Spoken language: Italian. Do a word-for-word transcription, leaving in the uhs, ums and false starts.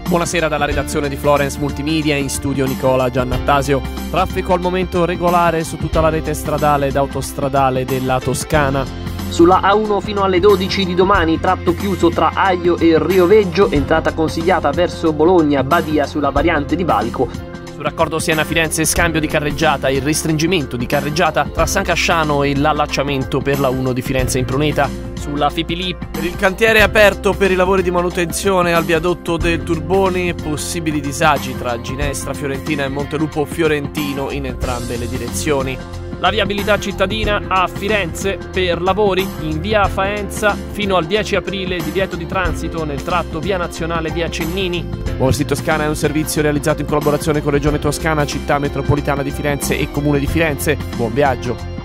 Buonasera dalla redazione di Florence Multimedia, in studio Nicola Giannattasio. Traffico al momento regolare su tutta la rete stradale ed autostradale della Toscana. Sulla A uno fino alle dodici di domani, tratto chiuso tra Aglio e Rio Veggio, entrata consigliata verso Bologna, Badia sulla variante di Valico. Sul raccordo Siena-Firenze scambio di carreggiata e il restringimento di carreggiata tra San Casciano e l'allacciamento per la uno di Firenze in Pruneta. Sulla Fipili, per il cantiere aperto per i lavori di manutenzione al viadotto del Turboni, possibili disagi tra Ginestra Fiorentina e Montelupo Fiorentino in entrambe le direzioni. La viabilità cittadina a Firenze per lavori in via Faenza fino al dieci aprile, divieto di transito nel tratto via nazionale via Cennini. Borsi Toscana è un servizio realizzato in collaborazione con Regione Toscana, Città Metropolitana di Firenze e Comune di Firenze. Buon viaggio!